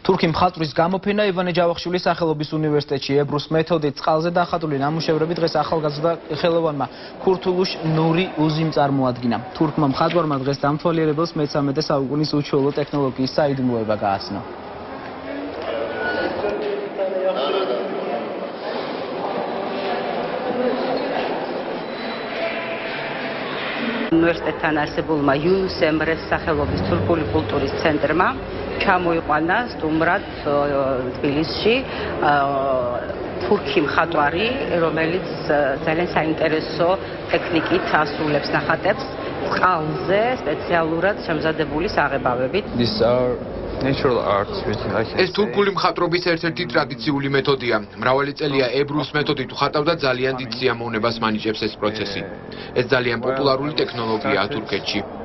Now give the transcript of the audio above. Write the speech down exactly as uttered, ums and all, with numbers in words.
თურქი მხატვრის გამოფენა ივანე ჯავახიშვილის სახელობის უნივერსიტეტში ებრუს მეთოდით წყალზე დახატული ნამუშევრები დღეს ახალგაზრდა ხელოვანმა ქურთულუშ ნური უზიმ წარმოადგინა. თურქმა მხატვარმა დღეს დამთვალიერებელს მესამედე საუკუნის უჩვეულო ტექნოლოგიის საიდუმლოება გააცნო. უნივერსიტეტთან არსებულმა იუნუს ემრეს სახელობის თურქული კულტურის ცენტრმა ჩამოიყვანა სტუმრად თბილისში თურქი მხატვარი, რომელიც ძალიან საინტერესო ტექნიკით ასრულებს ნახატებს წყალზე სპეციალურად შემზადებული საღებავებით. ეს თურქული მხატვრობის ერთ-ერთი ტრადიციული მეთოდია. მრავალი წელია ებრუს მეთოდით უხატავდა ძალიან დიდ სიამოვნებას მანიჭებს ეს პროცესი. ეს ძალიან პოპულარული ტექნოლოგიაა თურქეთში.